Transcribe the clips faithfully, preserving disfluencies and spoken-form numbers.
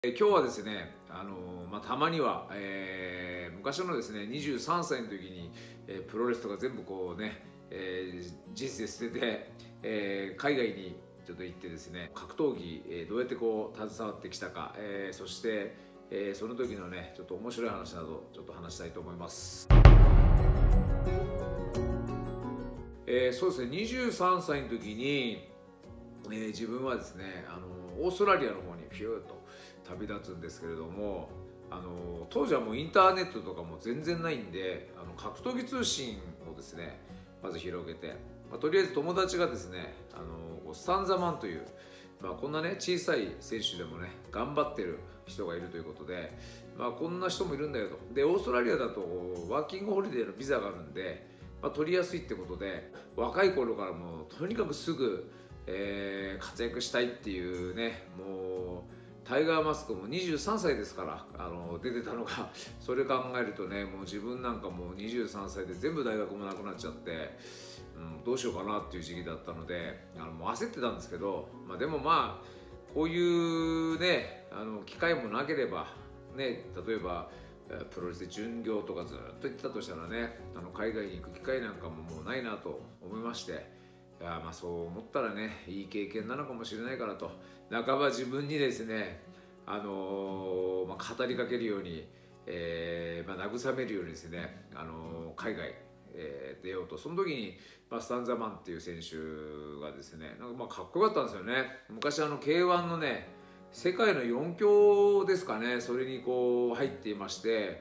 え今日はですね、あのまあ、たまには、えー、昔のですねにじゅうさんさいの時に、えー、プロレスとか全部こうね、えー、人生捨てて、えー、海外にちょっと行ってですね、格闘技、えー、どうやってこう携わってきたか、えー、そして、えー、その時のねちょっと面白い話などちょっと話したいと思います。えー、そうですね、にじゅうさんさいの時に、えー、自分はですね、あのオーストラリアの方にピューッと旅立つんですけれども、あの当時はもうインターネットとかも全然ないんで、あの格闘技通信をですねまず広げて、まあ、とりあえず友達がですね、あのスタンザマンという、まあ、こんなね小さい選手でもね頑張ってる人がいるということで、まあ、こんな人もいるんだよと。でオーストラリアだとワーキングホリデーのビザがあるんで、まあ、取りやすいってことで、若い頃からもうとにかくすぐ、えー、活躍したいっていうね、もうタイガーマスクもにじゅうさんさいですから、あの出てたのがそれ考えるとね、もう自分なんかもうにじゅうさんさいで全部大学もなくなっちゃって、うん、どうしようかなっていう時期だったので、あのもう焦ってたんですけど、まあ、でもまあこういうねあの機会もなければね、例えばプロレスで巡業とかずっと行ってたとしたらね、あの海外に行く機会なんかももうないなと思いまして、いやまあそう思ったらねいい経験なのかもしれないからと、半ば自分にですね、あのーまあ、語りかけるように、えーまあ、慰めるようにですね、あのー海外、えー出ようと。その時に、まあ、スタンザマンっていう選手がですね、なんかまあかっこよかったんですよね。昔あの ケーワン のね世界のよん強ですかね、それにこう入っていまして、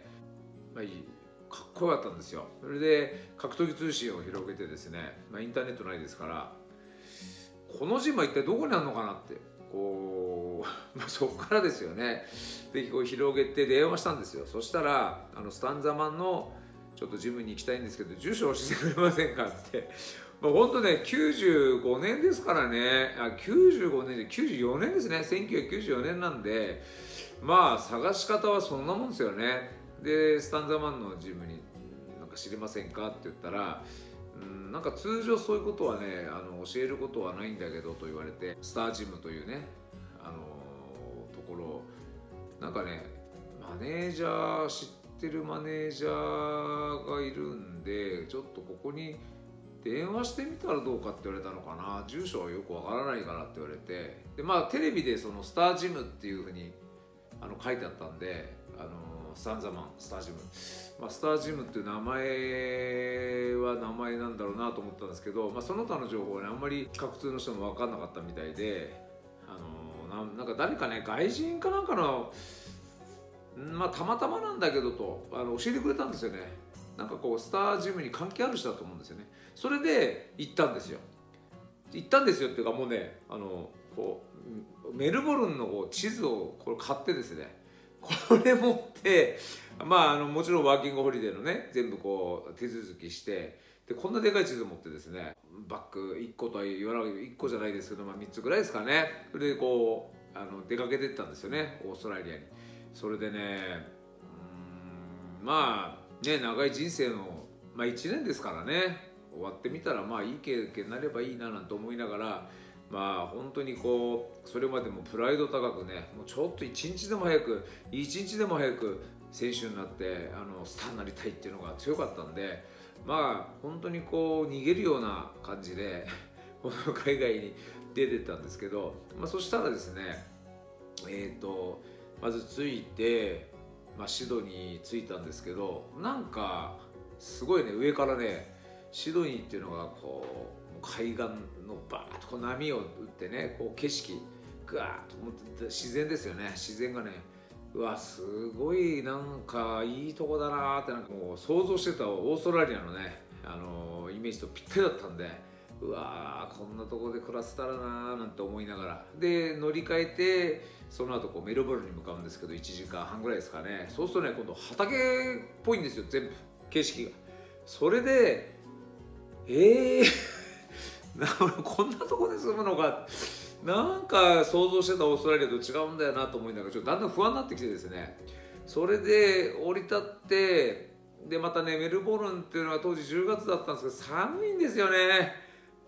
まあ、かっこよかったんですよ。それで格闘技通信を広げてですね、まあ、インターネットないですから、このジムは一体どこにあるのかなってこう、まあ、そこからですよね。でこう広げて電話したんですよ。そしたらあのスタンザマンのちょっとジムに行きたいんですけど住所教えてくれませんかって。まあ、本当ねきゅうじゅうごねんですからね、あきゅうじゅうごねんできゅうじゅうよねんですね、せんきゅうひゃくきゅうじゅうよねんなんで、まあ探し方はそんなもんですよね。でスタンザマンのジムになんか知りませんかって言ったら、うん、なんか通常そういうことはねあの教えることはないんだけどと言われて、スタージムというねあのところ、なんかねマネージャー知ってるマネージャーがいるんで、ちょっとここに電話してみたらどうかって言われたのかな。住所はよくわからないからって言われて、でまあテレビでそのスタージムっていうふうにあの書いてあったんで、あのスタンザマンスタージム、まあ、スタージムっていう名前は名前なんだろうなと思ったんですけど、まあ、その他の情報はねあんまり普通の人も分かんなかったみたいで、あの な, なんか誰かね外人かなんかの、まあたまたまなんだけどとあの教えてくれたんですよね。なんかこうスタージムに関係ある人だと思うんですよね。それで行ったんですよ。行ったんですよっていうか、もうねあのこうメルボルンのこう地図をこれ買ってですね、これ持って、まあ、あのもちろんワーキングホリデーのね全部こう手続きして、でこんなでかい地図持ってですね、バッグいっことは言わないいっこじゃないですけど、まあ、みっつぐらいですかね。それでこうあの出かけてったんですよね、オーストラリアに。それでね、うーんまあね長い人生の、まあ、いちねんですからね、終わってみたらまあいい経験になればいいななんて思いながら、まあ本当にこうそれまでもプライド高くね、もうちょっと一日でも早く一日でも早く選手になってあのスターになりたいっていうのが強かったんで、まあ本当にこう逃げるような感じでこの海外に出てったんですけど、まあ、そしたらですね、えーとまず着いて、まあ、シドニー着いたんですけど、なんかすごいね上からねシドニーっていうのがこう海岸のバーッとこう波を打ってね、こう景色グワーッと思って自然ですよね。自然がね、うわすごいなんかいいとこだなーって、なんかもう想像してたオーストラリアのね、あのー、イメージとぴったりだったんで、うわーこんなとこで暮らせたらなーなんて思いながら、で乗り換えてその後こうメルボルンに向かうんですけど、いちじかんはんぐらいですかね。そうするとね今度畑っぽいんですよ、全部景色が。それでえー、こんなとこで住むのか、なんか想像してたオーストラリアと違うんだよなと思いながら、ちょっとだんだん不安になってきてですね、それで降り立って、でまたねメルボルンっていうのは当時じゅうがつだったんですけど寒いんですよね。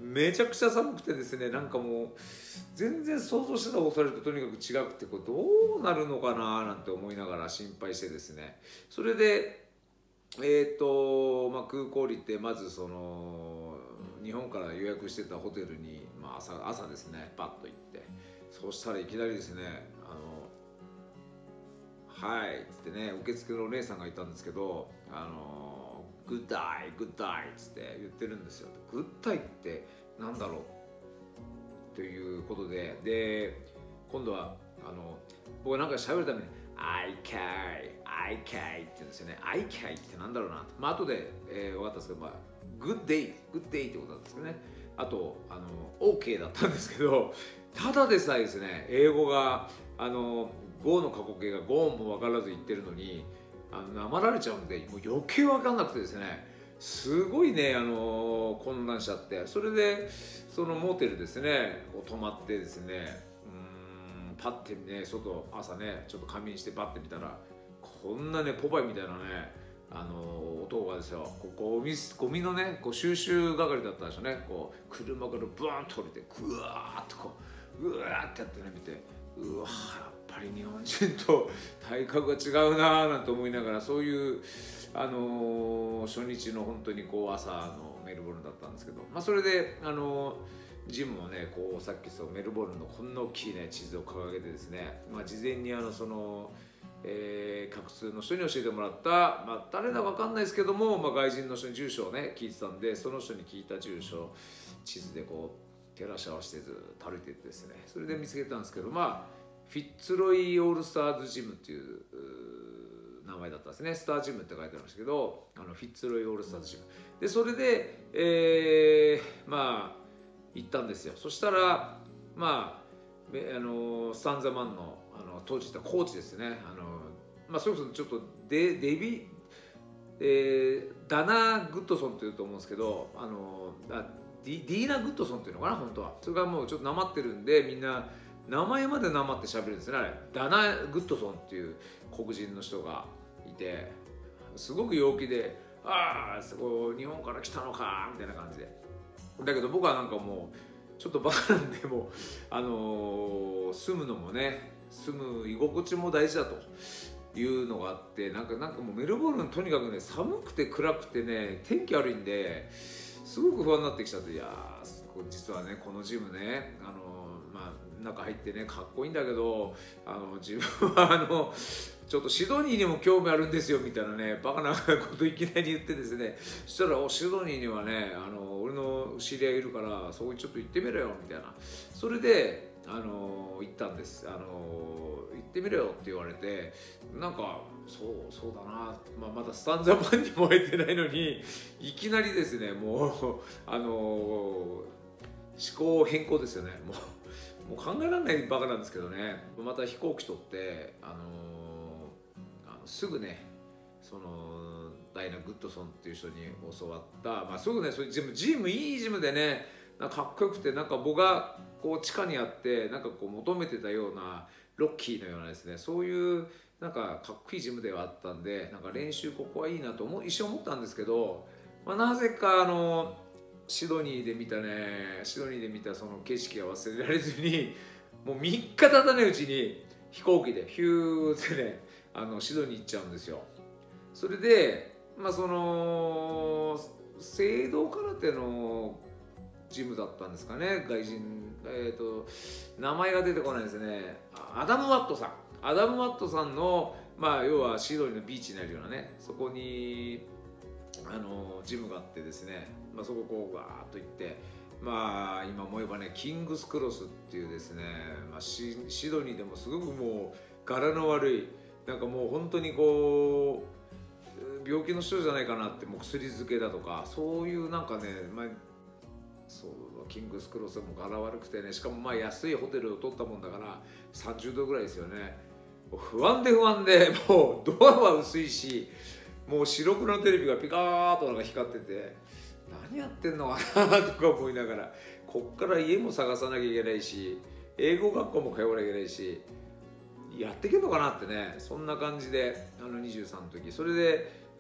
めちゃくちゃ寒くてですね、なんかもう全然想像してたオーストラリアととにかく違くて、これどうなるのかななんて思いながら心配してですね、それでえーとまあ、空港降りてまずその日本から予約してたホテルに、まあ、朝, 朝ですねパッと行って、そうしたらいきなりですね「あのはい」っつってね、受付のお姉さんがいたんですけど「あのグッダイグッダイ」っつって言ってるんですよ。グッダイってなんだろうということで、で今度はあの僕なんか喋るために「アイキャイアイキャイ」って言うんですよね。アイキャイってなんだろうな、まあ後で、えー、分かったんですけど、まあ、グッデイグッデイってことなんですけどね。あとあの OK だったんですけど、ただでさえですね英語があの ゴー の過去形がゴーンも分からず言ってるのに、あのなまられちゃうんで、もう余計分かんなくてですね、すごいねあの混乱しちゃって、それでそのモーテルですね泊まってですね、パッてね外朝ねちょっと仮眠してパッて見たら、こんなねポパイみたいなねあの男がですよ、ここゴミゴミのねこう収集係だったんでしょうね。こう車からブワーンと降りてグワーッとこううわーってやってね見て、うわーやっぱり日本人と体格が違うなーなんて思いながら、そういうあのー、初日の本当にこう朝のメルボルンだったんですけど、まあそれであのージムもねこうさっきそのメルボルンのこんな大きいね地図を掲げてですね、まあ、事前にあのその、えー、各通の人に教えてもらった、まあ、誰だか分かんないですけども、まあ、外人の人に住所をね聞いてたんで、その人に聞いた住所地図でこう照らし合わせてずっと歩いていってですね、それで見つけたんですけど、まあフィッツロイオールスターズジムっていう名前だったんですね。スタージムって書いてありましたけど、あのフィッツロイオールスターズジムで、それで、えー、まあ行ったんですよ。そしたらまああのスタンザマンのあの当時いたコーチですね、あのまあそれこそちょっとデデビ、えー、ダナ・グッドソンっていうと思うんですけど、あのあディディーナ・グッドソンっていうのかな本当は。それがもうちょっとなまってるんで、みんな名前までなまって喋るんですね。あれダナ・グッドソンっていう黒人の人がいて、すごく陽気で、ああ日本から来たのかみたいな感じで。だけど僕はなんかもうちょっとバカなんで、もうあのー、住むのもね住む居心地も大事だというのがあって、なんかなんかもうメルボルンとにかくね寒くて暗くてね天気悪いんですごく不安になってきちゃって、いやー実はねこのジムねあのー、まあ中入ってねかっこいいんだけど、あの自分はあのちょっとシドニーにも興味あるんですよみたいなねバカなこといきなり言ってですね、そしたらおシドニーにはねあの俺の知り合いいるからそこにちょっと行ってみろよみたいな、それであの行ったんです。あの行ってみろよって言われて、なんかそうそうだな、まあ、まだスタンザマンにも会えてないのにいきなりですねもうあの思考変更ですよね。もうもう考えられないバカなんですけどね、また飛行機取ってあのすぐねそのダイナ・グッドソンっていう人に教わった、まあ、すぐねそういうジムジムいいジムでねなんかかっこよくて、なんか僕がこう地下にあってなんかこう求めてたようなロッキーのようなですね、そういうなんかかっこいいジムではあったんで、なんか練習ここはいいなと思一瞬思ったんですけど、まあ、なぜかあのシドニーで見たねシドニーで見たその景色が忘れられずに、もうみっか経たないうちに飛行機でヒューってねあのシドニー行っちゃうんですよ。それでまあその聖堂空手のジムだったんですかね、外人えっ、ー、と名前が出てこないですね。アダム・ワットさんアダム・ワットさんのまあ要はシドニーのビーチにあるようなね、そこにあのジムがあってですね、まあ、そここうガーッと行って、まあ今思えばねキングスクロスっていうですね、まあ、シ, シドニーでもすごくもう柄の悪いなんかもう本当にこう病気の人じゃないかなって、もう薬漬けだとかそういうなんかね、まあ、そうキングスクロスも柄悪くてね、しかもまあ安いホテルを取ったもんだからさんじゅうどぐらいですよね。不安で不安でもうドアは薄いし、もう白黒のテレビがピカーッとなんか光ってて何やってんのかなとか思いながら、こっから家も探さなきゃいけないし英語学校も通わなきゃいけないしやっていけんのかなってね、そんな感じであのにじゅうさんの時それで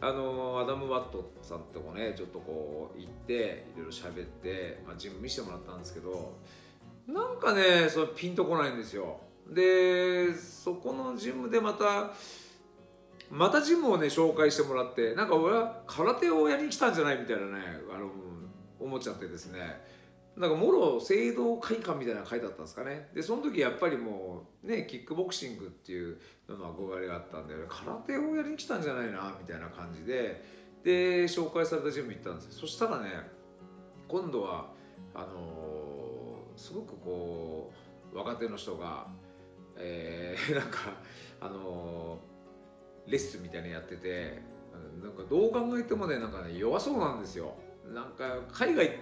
あのアダム・ワットさんとこねちょっとこう行っていろいろ喋って、まあ、ジム見せてもらったんですけど、なんかねそれピンとこないんですよ。でそこのジムでまたまたジムをね紹介してもらって、なんか俺は空手をやりに来たんじゃないみたいなねあの思っちゃってですね、なんかもろ聖堂会館みたいな書いてあったんですかね。でその時やっぱりもうねキックボクシングっていうのの憧れがあったんで、空手をやりに来たんじゃないなみたいな感じで、で紹介されたジム行ったんですよ。そしたらね今度はあのー、すごくこう若手の人が、えー、なんかあのー、レッスンみたいなのやってて、なんかどう考えてもねなんかね弱そうなんですよ。なんか海外って、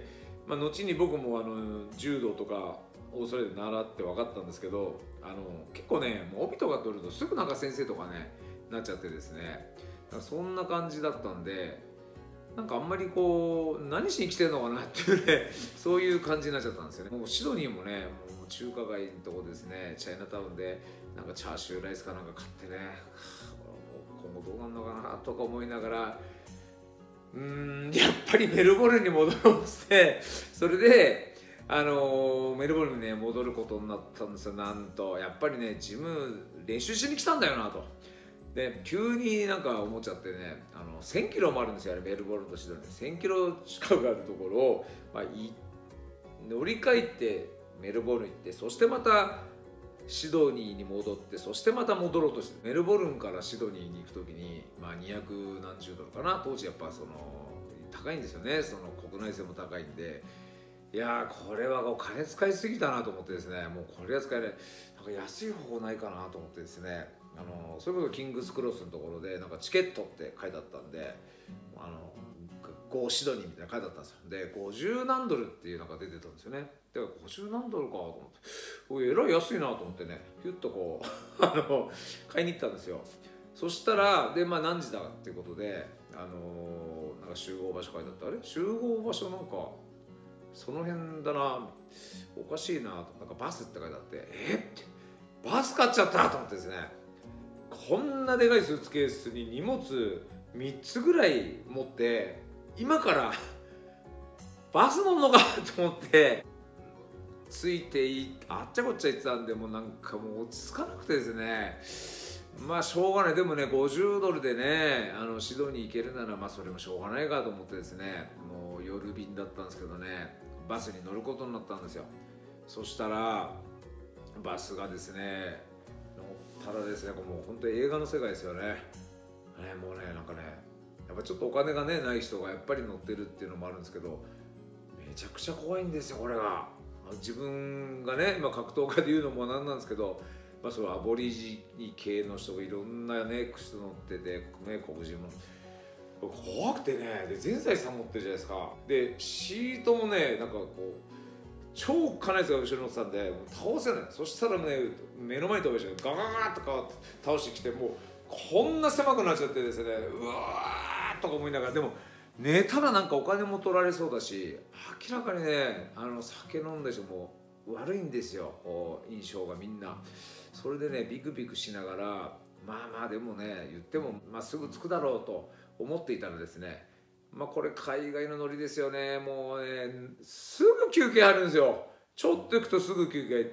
まあ、後に僕もあの柔道とかオーストラリアで習って分かったんですけど、あの結構ねもう帯とか取るとすぐなんか先生とかねなっちゃってですね、だからそんな感じだったんで、なんかあんまりこう何しに来てんのかなっていうねそういう感じになっちゃったんですよね。もうシドニーもねもう中華街のとこですね、チャイナタウンでなんかチャーシューライスかなんか買ってね、今後どうなるのかなとか思いながら、うーんやっぱりメルボルンに戻ろうっつって、それであのー、メルボルンにね戻ることになったんですよ。なんとやっぱりねジム練習しに来たんだよなと。で急になんか思っちゃってね、あのせんキロもあるんですよ、あれメルボルンとシドニーせんキロ近くあるところを、まあ、い乗り換えてメルボルン行って、そしてまたシドニーに戻って、そしてまた戻ろうとして、メルボルンからシドニーに行く時に、まあ、にひゃくなんじゅうドルかな、当時やっぱその高いんですよね、その国内線も高いんで、いやーこれはお金使いすぎたなと思ってですね、もうこれは使えない、なんか安い方法ないかなと思ってですね、あのそれこそキングスクロスのところでなんかチケットって書いてあったんで、あのゴーシドニーみたいな書いてあったんですよ。でごじゅうなんドルっていうのが出てたんですよね。でごじゅうなんドルかと思って、おいえらい安いなと思ってね、ヒュッとこうあの買いに行ったんですよ。そしたらで、まあ、何時だっていうことで、あのなんか集合場所書いてあって、あれ集合場所なんかその辺だな、おかしいなと、なんかバスって書いてあって、えってバス買っちゃったと思ってですね、こんなでかいスーツケースに荷物みっつぐらい持って今からバス乗んのかと思ってついていあっちゃこっちゃ言ってたんで、もうなんかもう落ち着かなくてですね、まあしょうがない、でもねごじゅうドルでねあのシドニー行けるならまあそれもしょうがないかと思ってですね、もう夜便だったんですけどねバスに乗ることになったんですよ。そしたらバスがですね乗ったらですね、もう本当に映画の世界ですよね。ねもうねなんかねやっぱちょっとお金がねない人がやっぱり乗ってるっていうのもあるんですけど、めちゃくちゃ怖いんですよこれが。自分がね、まあ、格闘家で言うのもなんなんですけど、まあ、そのアボリジニ系の人がいろんなね靴乗ってて、ね、黒人も怖くてね、で全財産持ってるじゃないですか。でシートもねなんかこう超金やつが後ろに乗ってたんでもう倒せない。そしたらね目の前に飛べちゃうガガガーッとか倒してきて、もうこんな狭くなっちゃってですね、うわーとか思いながら、でも寝たらなんかお金も取られそうだし、明らかにねあの酒飲んだ人も悪いんですよ、印象がみんな。それでねビクビクしながら、まあまあでもね言ってもまあすぐ着くだろうと思っていたらですね、まあこれ海外のノリですよね。もうねすぐ休憩あるんですよ。ちょっと行くとすぐ休憩行って、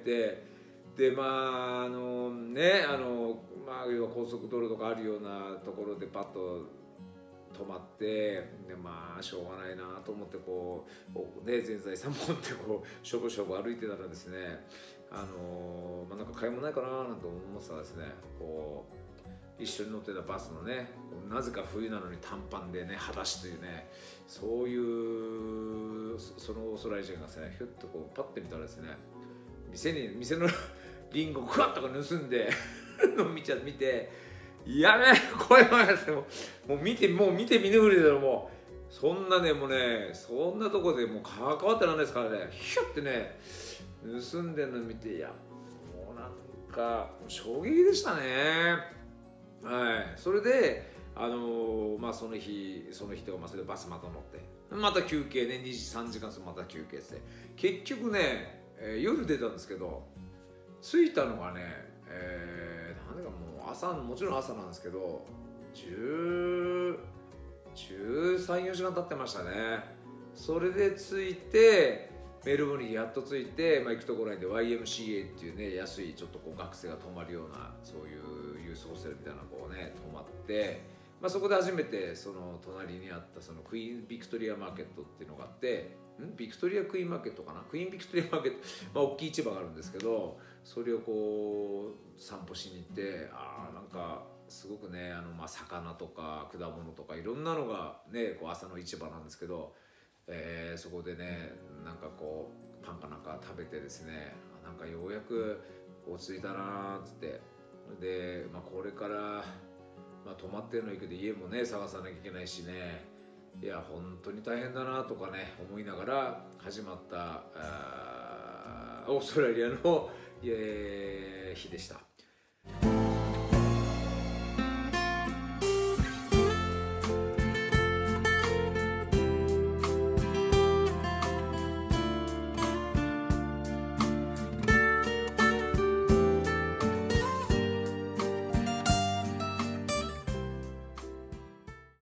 でまああのねあのまあ要は高速道路とかあるようなところでパッと止まって、でまあしょうがないなと思ってこう、ね、全財産持ってこうしょぼしょぼ歩いてたらですね、あのまあ、なんか買い物ないかななんて思ってたらですね、こう一緒に乗ってたバスのね、なぜか冬なのに短パンでね裸足というね、そういうそのオーストラリア人がですねひゅっとこうパッて見たらですね、店に店のリンゴクワッとか盗んで見ちゃ見て。やめこれはもう見てもう見て見ぬふりだろ、もうそんなねもうねそんなとこでもう関わってらんないですからね、ヒュッてね盗んでるの見て、いやもうなんか衝撃でしたね。はい、それであのー、まあその日その日とか、まあ、それでバスまた乗ってまた休憩ねにじさんじかんまた休憩して、結局ね、えー、夜出たんですけど着いたのがね、えー、なんでかもう朝もちろん朝なんですけどじゅうさん、よじかん経ってましたね。それで着いてメルボルンにやっと着いて、まあ、行くところで ワイエムシーエー っていうね安いちょっとこう学生が泊まるようなそういうユースホステルみたいなこうね泊まって、まあ、そこで初めてその隣にあったそのクイーンビクトリアマーケットっていうのがあって、んビクトリアクイーンマーケットかな、クイーンビクトリアマーケット、まあ、大きい市場があるんですけど、それをこう散歩しに行って、ああなんかすごくねあの、まあ、魚とか果物とかいろんなのがねこう朝の市場なんですけど、えー、そこでねなんかこうパンかなんか食べてですね、なんかようやく落ち着いたなーっつって、で、まあ、これから、まあ、泊まってるのいいけど家もね探さなきゃいけないしね、いや本当に大変だなとかね思いながら始まったあーオーストラリアの、えー日でした。